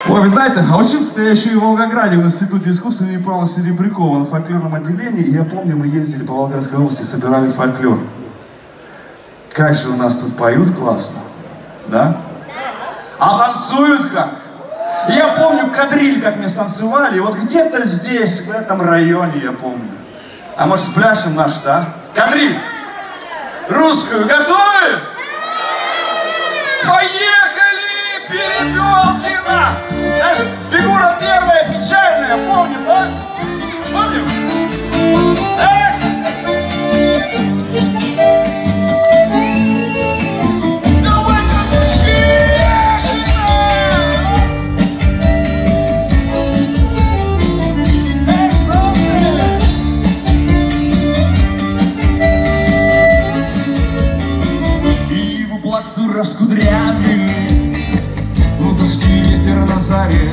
Ой, вы знаете, а учился я еще и в Волгограде, в Институте искусств имени Павла Серебрякова на фольклорном отделении. И я помню, мы ездили по Волгоградской области, собирали фольклор. Как же у нас тут поют классно, да? А танцуют как? Я помню кадриль, как мы станцевали, и вот где-то здесь, в этом районе, я помню. А может, спляшем наш, да? Кадриль! Русскую готовы? Поехали! Перепелкина! Знаешь, фигура первая печальная, помним, да? Помним? Давай, казачки! Иву плацу раскудрявили, ну дожди ветер на заре.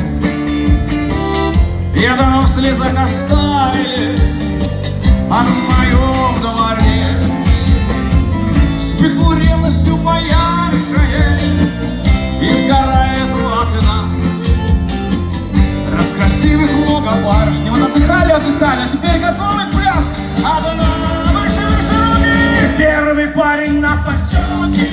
Я давно в слезах оставили, а на моем дворе вспыхнул ревностью поярче и сгорает у окна. Раз красивых много барышни, вот отдыхали, а теперь готовы к пляске. Одна, выше руки, первый парень на поселке.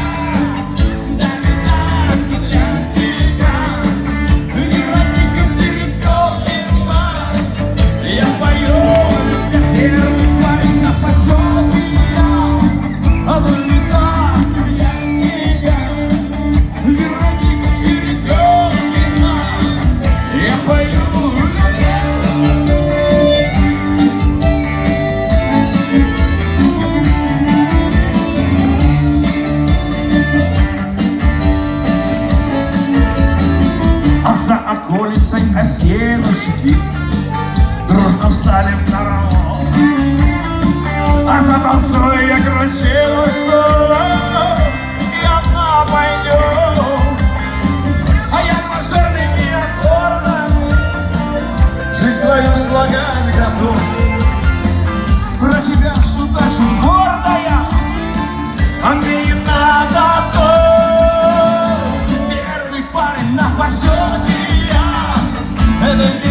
Осенушки дружно встали в караул, а за танцой я крутилочку, и одна пойдет. А я мажорными аккордами жизнь твою слагать готов. Про тебя судачу гордая, а мне не надо то. Первый парень на поселке.